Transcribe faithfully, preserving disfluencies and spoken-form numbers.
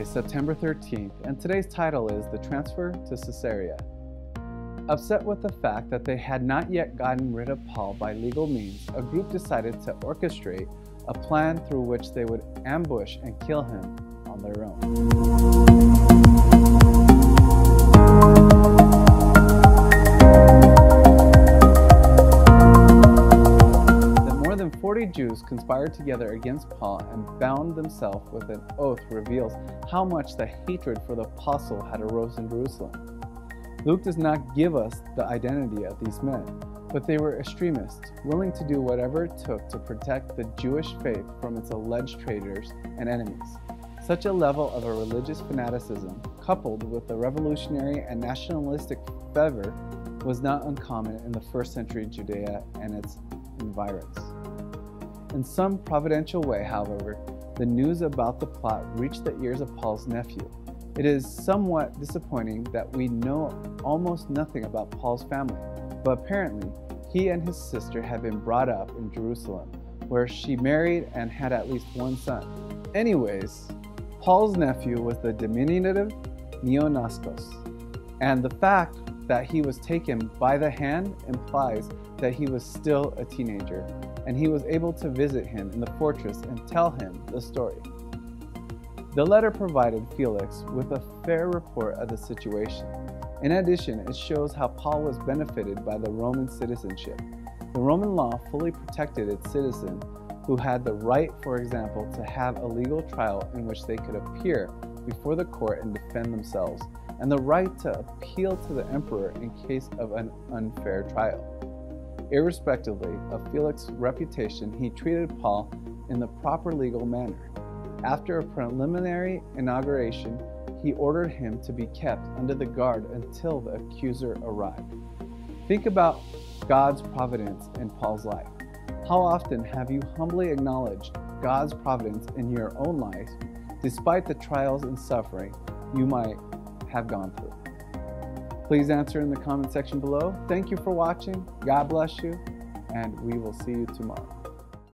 September thirteenth, and today's title is The Transfer to Caesarea. Upset with the fact that they had not yet gotten rid of Paul by legal means, a group decided to orchestrate a plan through which they would ambush and kill him on their own. forty Jews conspired together against Paul and bound themselves with an oath reveals how much the hatred for the apostle had arose in Jerusalem. Luke does not give us the identity of these men, but they were extremists, willing to do whatever it took to protect the Jewish faith from its alleged traitors and enemies. Such a level of a religious fanaticism, coupled with the revolutionary and nationalistic fervor, was not uncommon in the first century Judea and its environs. In some providential way, however, the news about the plot reached the ears of Paul's nephew. It is somewhat disappointing that we know almost nothing about Paul's family, but apparently he and his sister had been brought up in Jerusalem, where she married and had at least one son. Anyways, Paul's nephew was the diminutive Neonaskos, and the fact that he was taken by the hand implies that he was still a teenager, and he was able to visit him in the fortress and tell him the story. The letter provided Felix with a fair report of the situation. In addition, it shows how Paul was benefited by the Roman citizenship. The Roman law fully protected its citizens, who had the right, for example, to have a legal trial in which they could appear before the court and defend themselves, and the right to appeal to the emperor in case of an unfair trial. Irrespectively of Felix's reputation, he treated Paul in the proper legal manner. After a preliminary inauguration, he ordered him to be kept under the guard until the accuser arrived. Think about God's providence in Paul's life. How often have you humbly acknowledged God's providence in your own life, despite the trials and suffering you might have gone through? Please answer in the comment section below. Thank you for watching. God bless you, and we will see you tomorrow.